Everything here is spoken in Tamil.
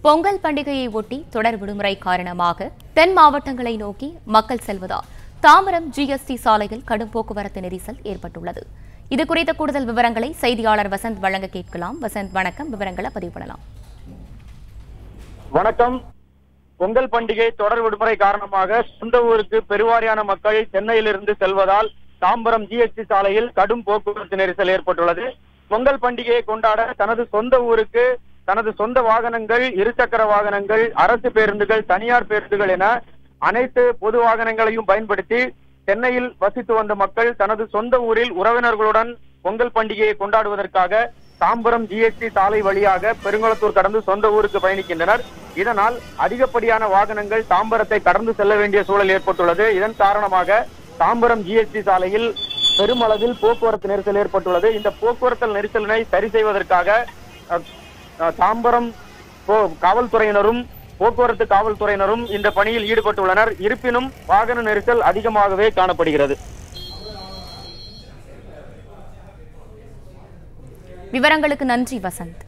பொங்கல் பண்டிகையை ஒட்டி தொடர் விடுமுறை காரணமாக தென் மாவட்டங்களை நோக்கி மக்கள் செல்வதால் தாம்பரம் ஜிஎஸ்டி சாலையில் கடும் போக்குவரத்து நெரிசல் ஏற்பட்டுள்ளது. இதுகுறித்த கூடுதல் விவரங்களை செய்தியாளர் வசந்த் வழங்க கேட்கலாம். வசந்த், வணக்கம். விவரங்களை பதிவு பண்ணலாம். வணக்கம். பொங்கல் பண்டிகை தொடர் விடுமுறை காரணமாக சொந்த ஊருக்கு பெருவாரியான மக்கள் சென்னையிலிருந்து செல்வதால் தாம்பரம் ஜிஎஸ்டி சாலையில் கடும் போக்குவரத்து நெரிசல் ஏற்பட்டுள்ளது. பொங்கல் பண்டிகையை கொண்டாட தனது சொந்த ஊருக்கு தனது சொந்த வாகனங்கள், இருசக்கர வாகனங்கள், அரசு பேருந்துகள், தனியார் பேருந்துகள் என அனைத்து பொது வாகனங்களையும் பயன்படுத்தி சென்னையில் வசித்து வந்த மக்கள் தனது சொந்த ஊரில் உறவினர்களுடன் பொங்கல் பண்டிகையை கொண்டாடுவதற்காக தாம்பரம் ஜிஎஸ்டி சாலை வழியாக பெருங்குளத்தூர் கடந்து சொந்த ஊருக்கு பயணிக்கின்றனர். இதனால் அதிகப்படியான வாகனங்கள் தாம்பரத்தை கடந்து செல்ல வேண்டிய சூழல் ஏற்பட்டுள்ளது. இதன் காரணமாக தாம்பரம் ஜிஎஸ்டி சாலையில் பெருமளவில் போக்குவரத்து நெரிசல் ஏற்பட்டுள்ளது. இந்த போக்குவரத்து நெரிசலினை சரி செய்வதற்காக தாம்பரம் காவல்துறையினரும் போக்குவரத்து காவல்துறையினரும் இந்த பணியில் ஈடுபட்டுள்ளனர். இருப்பினும் வாகன நெரிசல் அதிகமாகவே காணப்படுகிறது. விவரங்களுக்கு நன்றி வசந்த்.